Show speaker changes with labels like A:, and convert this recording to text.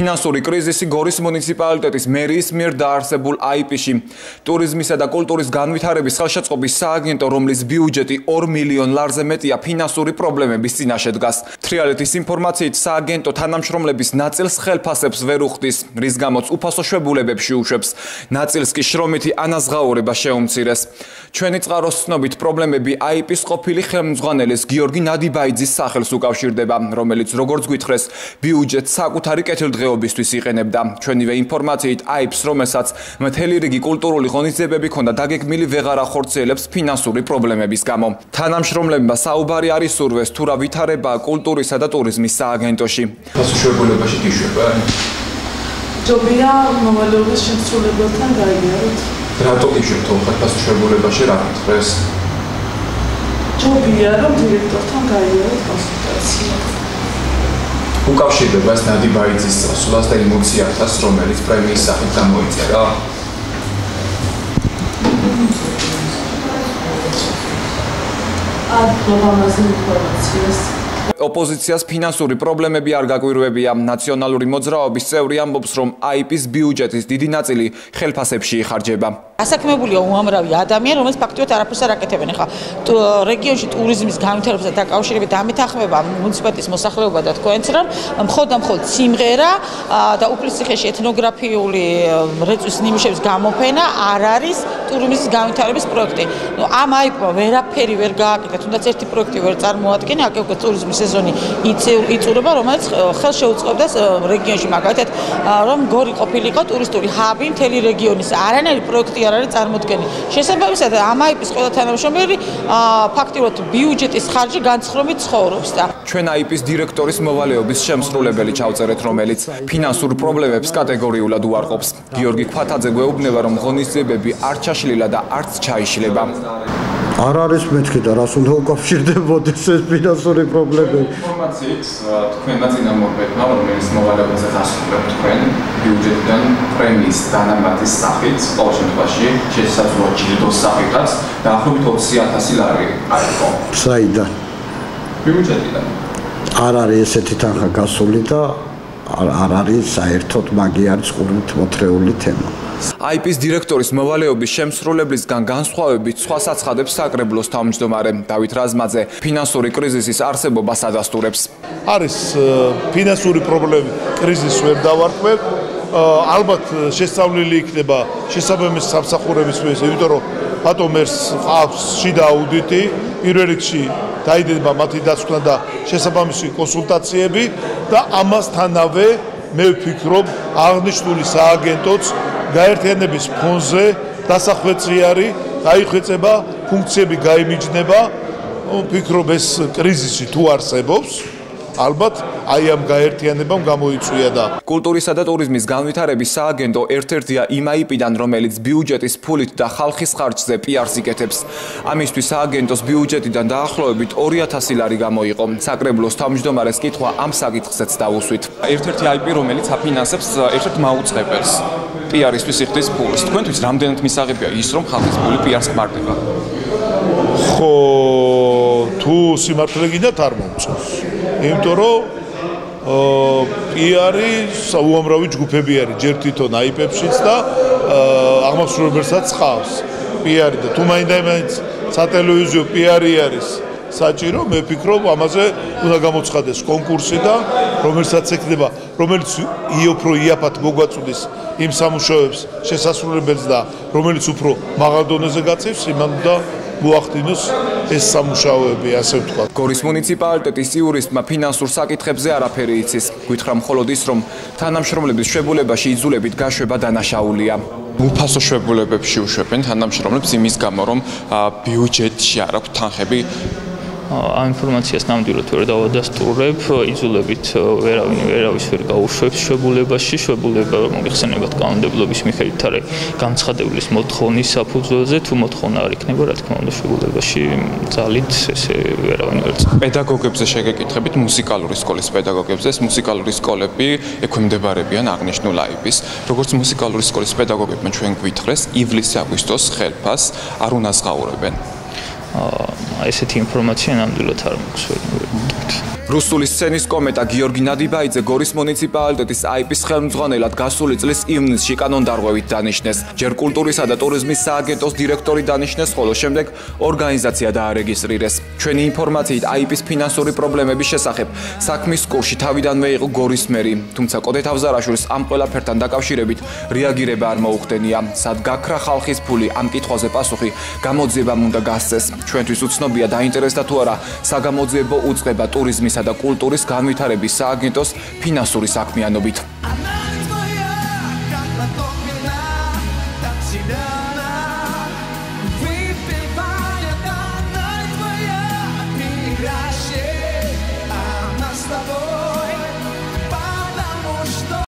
A: ფინანსური კრიზისი გორის მუნიციპალიტეტის მერიის მიერ დაარსებულ IP-ში. ტურიზმისა და კულტურის განვითარების ხელშეწყობის სააგენტო, რომლის ბიუჯეტი 2 მილიონ ლარზე მეტია, ფინანსური პრობლემების წინაშე დგას. თრიალეთის ინფორმაციით, სააგენტო თანამშრომლების ნაწილს ხელფასებს ვერ უხდის, რის გამოც უფასო შვებულებებში უშვებს. ნაწილს კი შრომითი ანაზღაურება შეუმცირეს. ჩვენი წყაროს ცნობით, პრობლემები IP-ის ყოფილი ხელმძღვანელის გიორგი ნადიბაიძის სახელს უკავშირდება, რომელიც როგორც გვითხრეს, ბიუჯეტს საკუთარი კეთილდღეობისთვის იყენებდა. ჩვენივე ინფორმაციით, IP-ს, რომელსაც მთელი რიგი კულტურული ღონისძიებები ჰქონდა დაგეგმილი, ვეღარ ახორციელებს ფინანსური პრობლემების გამო. თანამშრომლებმა საუბარი არ ისურვეს, თუ რა ვითარებაა კულტურისა და ტურიზმის სააგენტოში.
B: ფასუშვებულებაში გიშვება?
C: ჯობია მოვალეობის შემსრულებელთან გაიაროთ.
B: რატო გიშვებთ ფასუშვებულებაში, რა გითხრეს?
C: ჯობია რომ დირექტორთან გაიაროთ კონსულტაცია.
B: უკავშირდება ეს ნადიბაიძის წასვლას და ემოციათას, რომელიც პრემიის სახით გამოიწერა?
C: ამაზე ინფორმაციას
A: ოპოზიციას ფინანსური პრობლემები არ გაკვირვებია. ნაციონალური მოძრაობის წევრი ამბობს, რომ IP-ის ბიუჯეტის დიდი ნაწილი ხელფასებში იხარჯება.
D: ასაქმებულია უამრავი ადამიანი, რომელიც ფაქტობრივად არაფერს არ აკეთებენ. ახლა რეგიონში ტურიზმის განვითარებასთან დაკავშირებით ამეთანხმება მუნიციპალიტეტის მოსახლეობა და თქვენც რომ მხოლოდ სიმღერა და უფლისციხეში ეთნოგრაფიული რეწვის ნიმუშების გამოფენა არ არის ტურიზმის განვითარების პროექტი. ამ IP-მა ვერაფერი ვერ გააკეთა, თუნდაც ერთი პროექტი ვერ წარმოადგენა, აქ ტურიზმის სეზონი იწურება, რომელიც ხელს შეუწყობდა რეგიონში მაგალითად რომ გორი ყოფილიყო ტურისტული ჰაბი მთელი რეგიონის. არანაირი პროექტი არ არის წარმოქმნილი. შესაბამისად, ამ IP-ის ყველა თანამშრომელი ფაქტობრივად ბიუჯეტის ხარჯი განსხრომით ცხოვრობს და
A: ჩვენ IP-ის დირექტორის მოვალეობის შემსრულებელი ჩავწერეთ, რომელიც ფინანსურ პრობლემებს კატეგორიულად უარყოფს. გიორგი ქვათაძე გვეუბნება, რომ ღონისძიებები არ ჩაშლილა და არც ჩაიშლება.
E: არ არის მეთქი და რას უნდა უკავშირდებოდეს ეს ფინანსური პრობლემები.
B: ინფორმაციით თქვენმა წინამორბედმა, რომელიც მოვალეობაზე გასულებ თქვენ ბიუჯეტიდან პრემიის დანამატის სახით, ყოველ შემთხვევაში შესაძლოა ჯილდოს სახითაც დაახლოებით 20,000 ლარი აიღო.
E: საიდან?
B: ბიუჯეტიდან.
E: არ არის ესეთი თანხა გასული და არ არის საერთოდ მაგი არის ყურით მოთრეული თემა.
A: IP-ის დირექტორის მოვალეობის შემსრულებლისგან განსხვავებით სხვა საცხადებს საკრებულოს თავმჯდომარე დავით რაზმაძე ფინანსური კრიზისის არსებობას ადასტურებს.
F: არის ფინანსური პრობლემები, კრიზისს ვერ დავარქმევ. ალბათ შესწავლილი იქნება შესაბამის სამსახურებისთვის, იმიტომ რომ ბატონ მერს ყავს შიდა აუდიტი, პირველ რიგში დაიდება მათი დაცვა და შესაბამისი კონსულტაციები და ამასთანავე მე ვფიქრობ აღნიშნული სააგენტოც გაერთიანების ფონზე დასახვეწიარი გაიხვეწება, ფუნქციები გაიმიჯნება. ვფიქრობ ეს კრიზისი თუ არსებობს, ალბათ აი ამ გაერთიანებამ გამოიწვია და
A: კულტურისა და ტურიზმის განვითარების სააგენტო ერთ-ერთია იმ IP-დან, რომელიც ბიუჯეტის ფულით და ხალხის ხარჯზე PR-ს იკეთებს. ამისთვის სააგენტოს ბიუჯეტიდან დაახლოებით 2,000 ლარი გამოიყო. საკრებულოს თავმჯდომარეს კითხვა ამ საკითხზეც დავუსვით.
G: ერთ-ერთი IP, რომელიც აფინანსებს ერთ-ერთ მაუწყებელს. PR-ისთვის იხდის ფულს. თქვენთვის რამდენად მისაღებია ის, რომ ხალხის ფული PR-ს ხმარდება?
F: ხო, თუ სიმართლე გინდათ არ მომწონს. იმიტომ რომ PR-ის უამრავი ჯგუფები არის, ჯერ თვითონ IP-ებშიც და აღმასრულებელსაც ყავს PR-ი და თუ მაინდა-მაინც სატელევიზიო PR-ი არის საჭირო, მე ვფიქრობ ამაზე უნდა გამოცხადდეს კონკურსი და რომელსაც ექნება, რომელიც უფრო იაფად მოგვაწვდის იმ სამუშაოებს შესასრულებელს და რომელიც უფრო მაღალ დონეზე გაწევს, იმან და მოახდინოს ეს სამუშაოები, ასე ვთქვა.
A: გორის მუნიციპალიტეტის იურისტმა ფინანსურ საკითხებზე არაფერი იცის. გითხრა მხოლოდ ის, რომ თანამშრომლების შვებულებაში იძულებით გაშვება დანაშაულია.
G: უფასო შვებულებებში უშვებენ თანამშრომლებს იმის გამო, რომ ბიუჯეტში არ აქვს თანხები.
H: ამ ინფორმაციას ნამდვილად ვერ დავადასტურებ, იძულებით ვერავის ვერ გაუშვებს შვებულებაში, შვებულება მოიხსენებათ კანონმდებლობის მიხედვით არის განცხადებლის მოთხოვნის საფუძველზე, თუ მოთხოვნა არ იქნება, რა თქმა უნდა, შვებულებაში ძალით ესე ვერავინ ვერ წავს.
G: პედაგოგებზე შეგეკითხებით, მუსიკალური სკოლის პედაგოგებზე, ეს მუსიკალური სკოლები ექვემდებარებიან აღნიშნულ IP-ს. როგორც მუსიკალური სკოლის პედაგოგებმა ჩვენ გვითხრეს, ივლისი-აგვისტოს ხელფასს არ უნაზღაურებენ.
H: ესეთი ინფორმაცია ნამდვილად არ მაქვს.
A: რუსული სცენის კომეტა გიორგი ნადიბაიძე გორის მუნიციპალიტეტის აიპის ხელმძღვანელად გასული წლის ივნისში კანონდარღვევით დანიშნეს. ჯერ კულტურისა და ტურიზმის სააგენტოს დირექტორი დანიშნეს, ხოლო შემდეგ ორგანიზაცია დაარეგისტრირეს. ჩვენი ინფორმაციით აიპის ფინანსური პრობლემების შესახებ საქმის კურსში თავიდანვე იყო გორის მერი, თუმცა კოდე თავზარაშვილს ამ ყველაფერთან დაკავშირებით რეაგირება არ მოუხდენია. სად გაქრა ხალხის ფული, ამ კითხვაზე პასუხი გამოძიებამ უნდა გასცეს. ჩვენთვის უცნობია დაინტერესდა თუ არა საგამოძიებო უწყება ტურიზმისა და კულტურის განვითარების სააგენტოს ფინანსური საქმიანობით.